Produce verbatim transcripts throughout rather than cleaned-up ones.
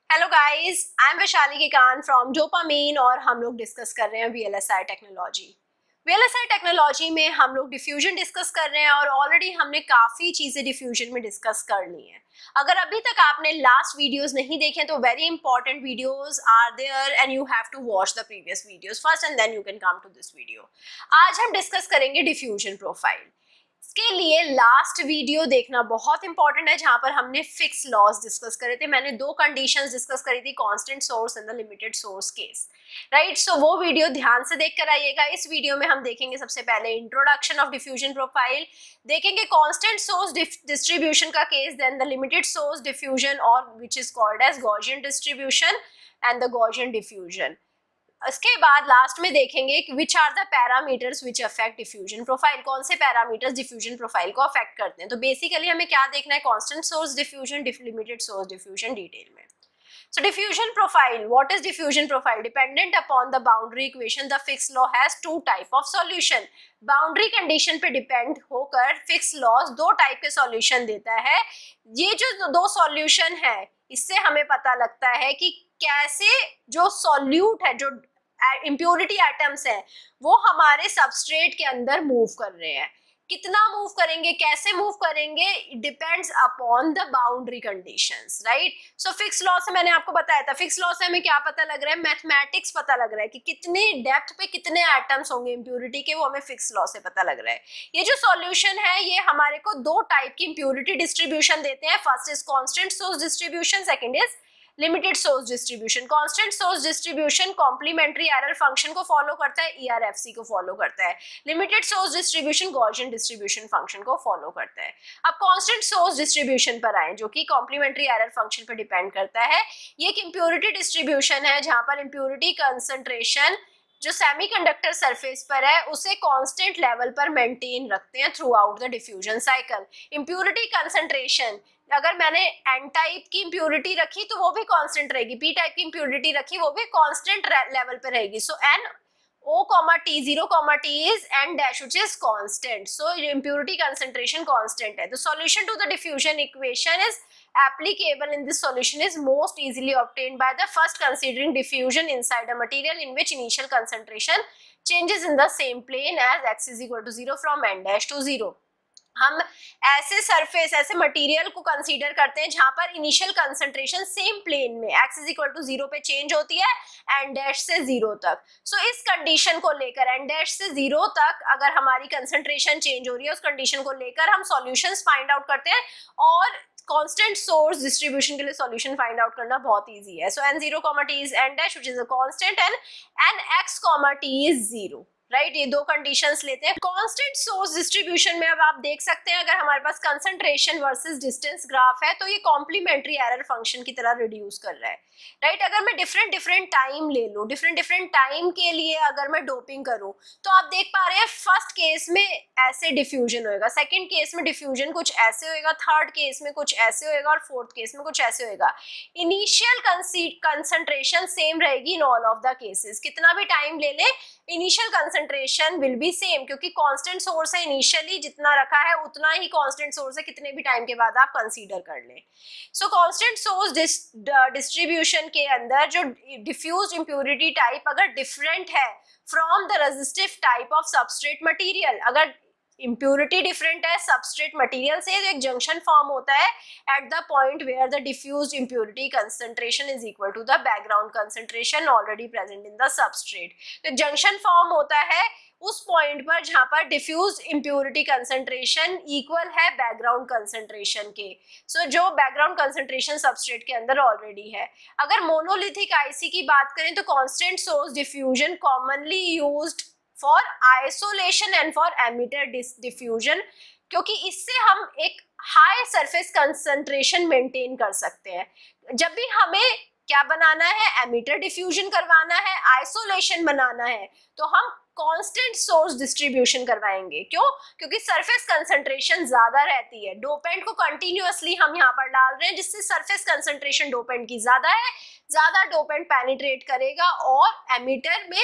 Hello guys, I am Vaishali Kekan from Dopamine और हम लोग डिस्कस कर रहे हैं वीएलएसआई टेक्नोलॉजी। वीएलएसआई टेक्नोलॉजी में हम लोग डिफ्यूजन डिस्कस कर रहे हैं और ऑलरेडी हमने काफ़ी चीज़ें डिफ्यूजन में डिस्कस कर ली हैं। अगर अभी तक आपने लास्ट वीडियोस नहीं देखे तो very important videos are there and you have to watch the previous videos first and then you can come to this video. आज हम डिस्कस करेंगे डिफ्यूजन प्रोफाइल। इसके लिए लास्ट वीडियो देखना बहुत इंपॉर्टेंट है जहां पर हमने फिक्स लॉस डिस्कस करे थे। मैंने दो कंडीशंस डिस्कस करी थी, constant source and the limited source case, right. So वो वीडियो ध्यान से देख कर आइएगा। इस वीडियो में हम देखेंगे सबसे पहले इंट्रोडक्शन ऑफ डिफ्यूजन प्रोफाइल, देखेंगे कांस्टेंट सोर्स डिस्ट्रीब्यूशन का case, then the limited source diffusion और which is called as Gaussian distribution and the Gaussian diffusion. इसके बाद लास्ट में देखेंगे कि which are the parameters which affect diffusion profile, कौन से पैरामीटर्स डिफ्यूजन प्रोफाइल को अफेक्ट करते हैं। तो बेसिकली हमें क्या देखना है, constant source diffusion, limited source diffusion detail में। So diffusion profile, what is diffusion profile? Dependent upon the boundary equation, the fixed law has two type of solution. Boundary condition पे depend होकर fixed laws दो type के solution देता है। ये जो दो solution है इससे हमें पता लगता है कि कैसे जो solute है, जो impurity atoms है वो हमारे substrate के अंदर move कर रहे हैं। कितना मूव करेंगे, कैसे मूव करेंगे, it depends upon the boundary conditions, right. So Fick's law से मैंने आपको बताया था, फिक्स लॉ से हमें क्या पता लग रहा है, मैथमेटिक्स पता लग रहा है कि कितने डेप्थ पे कितने एटम्स होंगे इम्प्यूरिटी के, वो हमें फिक्स लॉ से पता लग रहा है। ये जो सॉल्यूशन है ये हमारे को दो टाइप की इम्प्यूरिटी डिस्ट्रीब्यूशन देते हैं। First is constant source distribution, second is limited source distribution. Constant source distribution complementary error function को फॉलो करता है, ईआरएफसी को फॉलो करता है। Limited source distribution Gaussian distribution function को फॉलो करता है। अब कांस्टेंट सोर्स डिस्ट्रीब्यूशन पर आए जो कि कॉम्प्लीमेंट्री एरर फंक्शन पर डिपेंड करता है। ये एक इम्प्योरिटी डिस्ट्रीब्यूशन है जहां पर इम्प्योरिटी कंसंट्रेशन जो सेमीकंडक्टर सरफेस पर है उसे कांस्टेंट लेवल पर मेंटेन रखते हैं throughout the diffusion cycle. Impurity concentration, अगर मैंने एन टाइप की इम्प्योरिटी रखी तो वो भी कांस्टेंट रहेगी, पी टाइप की इम्प्योरिटी रखी वो भी कांस्टेंट लेवल पे रहेगी। So N O comma T zero comma T is N dash which is constant. So impurity concentration constant है। The solution to the diffusion equation is applicable in this solution is most easily obtained by the first considering diffusion inside a material in which initial concentration changes in the same plane as x is equal to zero from n dash to zero. हम ऐसे surface, ऐसे material को consider करते हैं जहां पर initial concentration same plane में x is equal to zero पे चेंज होती है एन डैश से जीरो तक। सो so, इस कंडीशन को लेकर एन डैश से जीरो तक अगर हमारी कंसंट्रेशन चेंज हो रही है उस कंडीशन को लेकर हम सॉल्यूशंस फाइंड आउट करते हैं और कांस्टेंट सोर्स डिस्ट्रीब्यूशन के लिए सॉल्यूशन फाइंड आउट करना बहुत इजी है। So N zero comma T is N dash which is a constant and N X comma T is zero, right. ये दो कंडीशंस लेते हैं। कांस्टेंट सोर्स डिस्ट्रीब्यूशन में अब आप देख सकते हैं अगर हमारे पास कंसंट्रेशन वर्सेस डिस्टेंस ग्राफ है तो ये कॉम्प्लीमेंट्री एरर फंक्शन की तरह रिड्यूस कर रहा है, राइट। अगर मैं डिफरेंट डिफरेंट टाइम ले लूं, डिफरेंट डिफरेंट टाइम के लिए अगर मैं डोपिंग करूं तो आप देख पा रहे हैं फर्स्ट केस में ऐसे डिफ्यूजन होएगा, सेकेंड केस में डिफ्यूजन कुछ ऐसे होएगा, थर्ड केस में कुछ ऐसे होएगा और फोर्थ केस में कुछ ऐसे होएगा। इनिशियल कंसंट्रेशन सेम रहेगी in all of the cases, कितना भी टाइम ले ले initial concentration will be same क्योंकि कांस्टेंट सोर्स है, इनिशियली जितना रखा है उतना ही कांस्टेंट सोर्स है, कितने भी टाइम के बाद आप कंसीडर कर लें। सो कांस्टेंट सोर्स डिस्ट्रीब्यूशन के अंदर जो डिफ्यूज्ड इम्प्योरिटी टाइप अगर डिफरेंट है from the resistive type of substrate material, अगर इम्प्योरिटी डिफरेंट है सबस्ट्रेट मटेरियल से, तो एक जंक्शन फॉर्म होता है at the point where the diffused impurity concentration is equal to the background concentration already present in the substrate. तो junction form होता है उस पॉइंट पर जहां पर डिफ्यूज्ड इम्प्योरिटी कंसंट्रेशन इक्वल है बैकग्राउंड कंसंट्रेशन के। सो so, जो बैकग्राउंड कंसंट्रेशन सबस्ट्रेट के अंदर ऑलरेडी है। अगर मोनोलिथिक आईसी की बात करें तो constant source diffusion commonly used for isolation and for emitter diffusion, क्योंकि इससे हम एक हाई सरफेस कंसंट्रेशन मेंटेन कर सकते हैं। जब भी हमें क्या बनाना है, एमिटर डिफ्यूजन करवाना है, आइसोलेशन बनाना है, तो हम कांस्टेंट सोर्स डिस्ट्रीब्यूशन करवाएंगे। क्यों? क्योंकि सरफेस कंसंट्रेशन ज्यादा रहती है, डोपेंट को कंटिन्यूअसली हम यहाँ पर डाल रहे हैं जिससे सरफेस कंसंट्रेशन डोपेंट की ज्यादा है, ज्यादा डोपेंट पेनिट्रेट करेगा और एमिटर में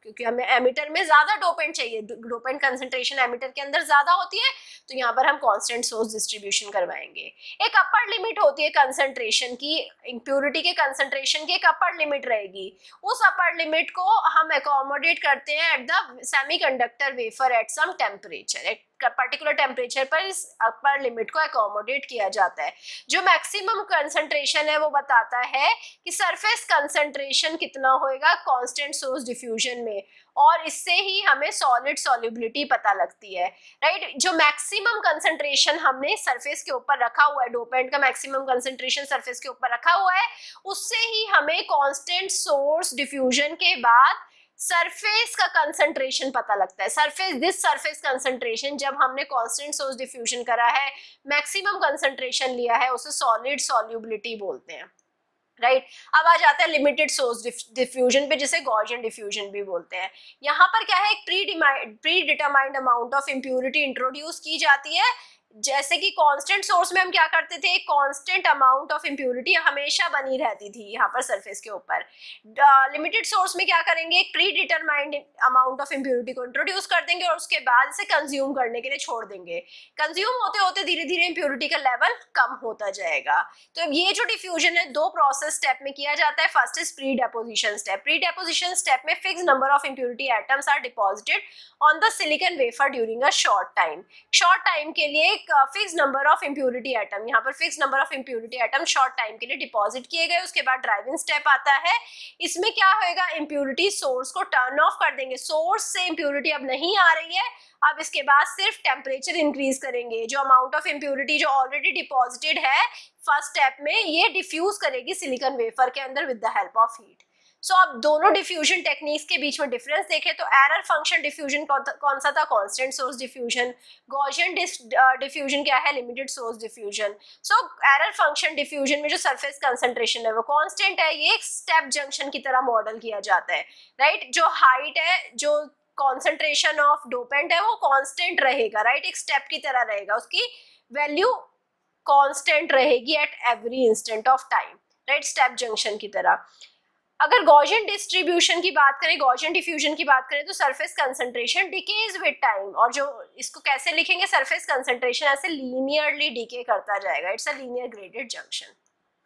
क्योंकि हमें एमिटर में ज्यादा डोपेंट चाहिए, डोपेंट कंसंट्रेशन एमिटर के अंदर ज्यादा होती है, तो यहाँ पर हम कांस्टेंट सोर्स डिस्ट्रीब्यूशन करवाएंगे। एक अपर लिमिट होती है कंसंट्रेशन की, इम्प्योरिटी के कंसंट्रेशन की एक अपर लिमिट रहेगी, उस अपर लिमिट को हम अकोमोडेट करते हैं at the semiconductor wafer at some temperature, एक पर्टिकुलर टेम्परेचर पर इस अपर लिमिट को अकोमोडेट किया जाता है। जो मैक्सिमम कंसंट्रेशन है वो बताता है कि सरफेस कंसंट्रेशन कितना होएगा कांस्टेंट सोर्स डिफ्यूजन में, और इससे ही हमें सॉलिड सॉल्युबिलिटी पता लगती है, राइट। जो मैक्सिमम कंसंट्रेशन हमने सरफेस के ऊपर रखा हुआ है, डोपेंट का मैक्सिमम कंसंट्रेशन सरफेस के ऊपर रखा हुआ है, उससे ही हमें कांस्टेंट सोर्स डिफ्यूजन के बाद सरफेस का कंसंट्रेशन पता लगता है। सरफेस दिस सरफेस कंसंट्रेशन जब हमने कांस्टेंट सोर्स डिफ्यूजन करा है, मैक्सिमम कंसंट्रेशन लिया है, उसे सॉलिड सॉल्युबिलिटी बोलते हैं, राइट right? अब आ जाता है लिमिटेड सोर्स डिफ्यूजन पे, जिसे गॉसियन डिफ्यूजन भी बोलते हैं। यहाँ पर क्या है, एक pre predetermined amount of impurity introduce की जाती है। जैसे कि कांस्टेंट सोर्स में हम क्या करते थे, एक कांस्टेंट अमाउंट ऑफ इम्प्योरिटी हमेशा बनी रहती थी यहाँ पर सरफेस के ऊपर। लिमिटेड सोर्स में क्या करेंगे, एक predetermined amount of impurity को इंट्रोड्यूस कर देंगे और उसके बाद इसे कंज्यूम करने के लिए छोड़ देंगे। कंज्यूम होते होते धीरे धीरे इम्प्योरिटी का लेवल कम होता जाएगा। तो ये जो डिफ्यूजन है दो प्रोसेस स्टेप में किया जाता है। First is pre deposition step. Pre deposition step में fix number of impurity atoms are deposited on the silicon wafer during a short time. Short time के लिए fix number of impurity atom, यहाँ पर fix number of impurity atom short time के लिए deposit किए गए। उसके बाद ड्राइविंग स्टेप आता है। इसमें क्या होएगा, इम्प्योरिटी सोर्स को टर्न ऑफ कर देंगे। सोर्स से इम्प्योरिटी अब नहीं आ रही है, अब इसके बाद सिर्फ टेम्परेचर इंक्रीज करेंगे। जो अमाउंट ऑफ इम्प्योरिटी जो ऑलरेडी डिपॉजिटेड है फर्स्ट स्टेप में, ये डिफ्यूज करेगी सिलिकॉन वेफर के अंदर with the help of heat. So so, अब दोनों डिफ्यूजन टेक्निक्स के बीच में डिफरेंस देखें तो एरर फंक्शन डिफ्यूजन कौन सा था, constant source diffusion. Gaussian diffusion क्या है, limited source diffusion. So error function diffusion में जो सरफेस कंसंट्रेशन है वो कांस्टेंट है, ये एक स्टेप जंक्शन की तरह मॉडल किया जाता है, राइट right? जो हाइट है, जो कॉन्सेंट्रेशन ऑफ डोपेंट है वो कांस्टेंट रहेगा, राइट right? एक स्टेप की तरह रहेगा, उसकी वैल्यू कांस्टेंट रहेगी at every instant of time, right, step junction की तरह। अगर गॉसियन डिस्ट्रीब्यूशन की बात करें, गॉसियन डिफ्यूजन की बात करें तो surface concentration decays with time, और जो इसको कैसे लिखेंगे, सरफेस कंसंट्रेशन ऐसे लीनियरली डिके करता जाएगा। It's a linear graded junction.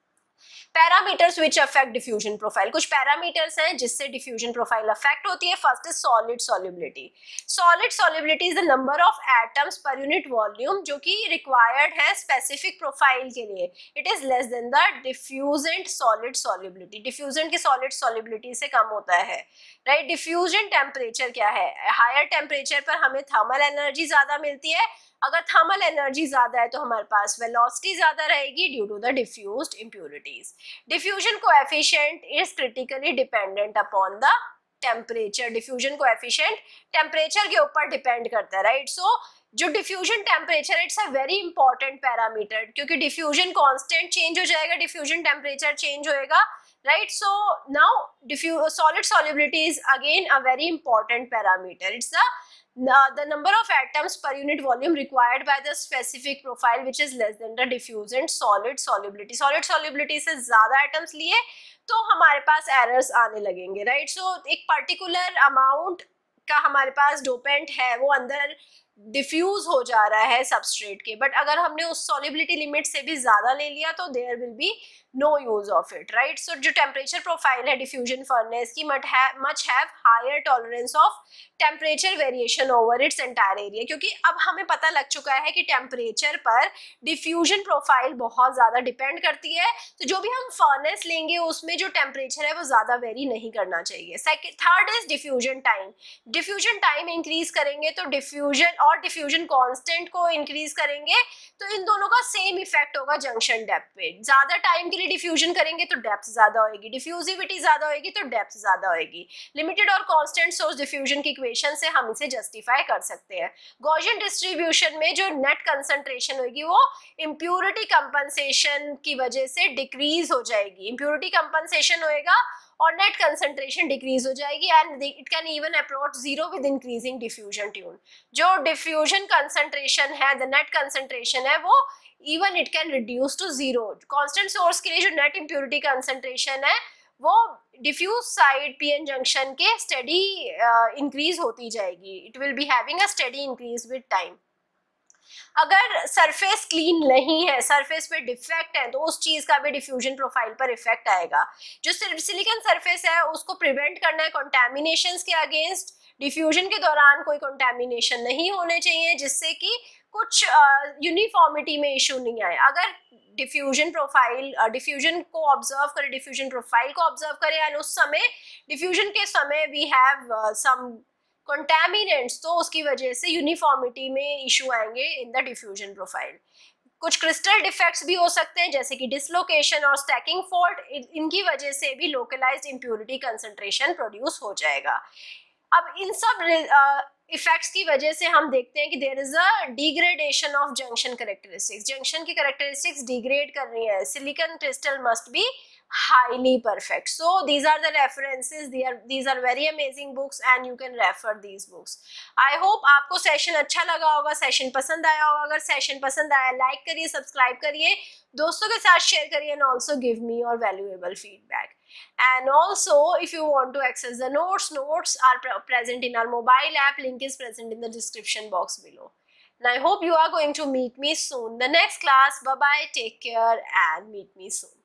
Parameters which affect diffusion profile, कुछ पैरामीटर्स हैं जिससे डिफ्यूजन प्रोफाइल अफेक्ट होती है। First is solid solubility. Solid solubility is the number of atoms per unit volume जो कि रिक्वायर्ड है स्पेसिफिक प्रोफाइल के लिए। It is less than the diffusant solid solubility. डिफ्यूजेंट की सॉलिड सॉल्युबिलिटी से कम होता है, राइट right? डिफ्यूजन टेम्परेचर क्या है, हायर टेम्परेचर पर हमें थर्मल एनर्जी ज्यादा मिलती है। अगर थर्मल एनर्जी ज्यादा है तो हमारे पास वेलोसिटी ज्यादा रहेगी due to the diffused impurities. Diffusion coefficient is critically dependent upon the temperature. Diffusion coefficient temperature के ऊपर डिपेंड करता है, राइट। सो जो diffusion temperature, it's a very important parameter, क्योंकि डिफ्यूजन कांस्टेंट चेंज हो जाएगा, डिफ्यूजन टेम्परेचर चेंज होएगा, right? So now diffuse solid solubility is again a very important parameter. It's the uh, the number of atoms per unit volume required by the specific profile which is less than the diffusant solid solubility. Solid solubility से ज़्यादा atoms लिए तो हमारे पास errors आने लगेंगे, right? So एक particular amount का हमारे पास डोपेंट है वो अंदर डिफ्यूज हो जा रहा है सबस्ट्रेट के, बट अगर हमने उस सॉल्युबिलिटी लिमिट से भी ज्यादा ले लिया तो there will be no use of it, right. So जो टेम्परेचर प्रोफाइल है डिफ्यूजन फर्नेस की much have higher tolerance of temperature variation over its entire area, क्योंकि अब हमें पता लग चुका है कि टेम्परेचर पर डिफ्यूजन प्रोफाइल बहुत ज्यादा डिपेंड करती है। तो जो भी हम फर्नेस लेंगे उसमें जो टेम्परेचर है वो ज्यादा वेरी नहीं करना चाहिए। Second third is diffusion time. Diffusion time increase करेंगे तो डिफ्यूजन और डिफ्यूजन कांस्टेंट को इंक्रीज करेंगे तो इन दोनों का सेम इफेक्ट होगा जंक्शन डेप्थ पे। ज्यादा टाइम के लिए डिफ्यूजन करेंगे तो डेप्थ ज्यादा होगी, डिफ्यूजिविटी ज्यादा होगी तो डेप्थ ज्यादा होगी। लिमिटेड और कांस्टेंट सोर्स डिफ्यूजन की इक्वेशन से हम इसे जस्टिफाई कर सकते हैं। गॉसियन डिस्ट्रीब्यूशन में जो नेट कंसंट्रेशन होगी वो इम्प्योरिटी कंपनसेशन की वजह से डिक्रीज हो जाएगी। इम्प्योरिटी कंपनसेशन होएगा और नेट कंसंट्रेशन डिक्रीज हो जाएगी and it can even approach zero with increasing diffusion time. जो डिफ्यूजन कंसंट्रेशन है, द नेट कंसंट्रेशन है, वो even it can reduce to zero. Constant source के लिए जो नेट इम्प्योरिटी कंसंट्रेशन है वो डिफ्यूज साइड पीएन जंक्शन के स्टडी इंक्रीज होती जाएगी, it will be having a steady increase with time. अगर सरफेस क्लीन नहीं है, सरफेस पे डिफेक्ट है, तो उस चीज का भी डिफ्यूजन प्रोफाइल पर इफेक्ट आएगा। जो सिलिकॉन सरफेस है उसको प्रिवेंट करना है कंटैमिनेशंस के अगेंस्ट, डिफ्यूजन के दौरान कोई कंटैमिनेशन नहीं होने चाहिए जिससे कि कुछ यूनिफॉर्मिटी uh, में इशू नहीं आए। अगर डिफ्यूजन प्रोफाइल डिफ्यूजन को ऑब्जर्व करें, डिफ्यूजन प्रोफाइल को ऑब्जर्व करें एंड उस समय डिफ्यूजन के समय वी हैव सम कंटैमिनेंट्स, तो उसकी वजह से यूनिफॉर्मिटी में इशू आएंगे इन द डिफ्यूजन प्रोफाइल। कुछ क्रिस्टल डिफेक्ट्स भी हो सकते हैं जैसे कि डिसलोकेशन और स्टैकिंग फॉल्ट, इनकी वजह से भी लोकलाइज्ड इम्प्योरिटी कंसंट्रेशन प्रोड्यूस हो जाएगा। अब इन सब इफेक्ट्स की वजह से हम देखते हैं कि there is a degradation of junction characteristics, junction की कैरेक्टरिस्टिक्स डिग्रेड कर रही है। Silicon crystal must be highly perfect. So these are the references, they are, these are very amazing books and you can refer these books. I hope आपको session अच्छा लगा होगा, session पसंद आया होगा। अगर सेशन पसंद आया लाइक करिए, सब्सक्राइब करिए, दोस्तों के साथ शेयर करिए and also give me your valuable feedback. And also if you want to access the notes, notes are present in our mobile app, link is present in the description box below. And I hope you are going to meet me soon. The next class, bye bye, take care and meet me soon.